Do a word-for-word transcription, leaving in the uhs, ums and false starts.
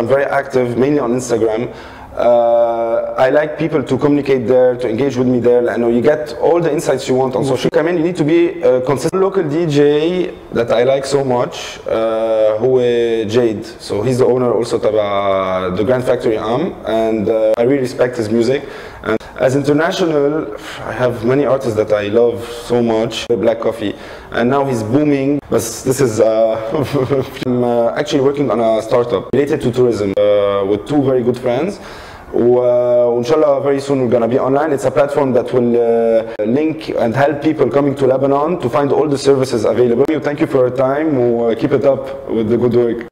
very active, mainly on Instagram. Uh, I like people to communicate there, to engage with me there. I know you get all the insights you want on social. I mean, you need to be a consistent local D J that I like so much, uh, who is Jade. So he's the owner also of the Grand Factory Am, and uh, I really respect his music. And as international, I have many artists that I love so much. Black Coffee, and now he's booming. But this is uh, I'm uh, actually working on a startup related to tourism uh, with two very good friends. Uh, inshallah, very soon we're gonna be online. It's a platform that will uh, link and help people coming to Lebanon to find all the services available. Thank you for your time. We'll keep it up with the good work.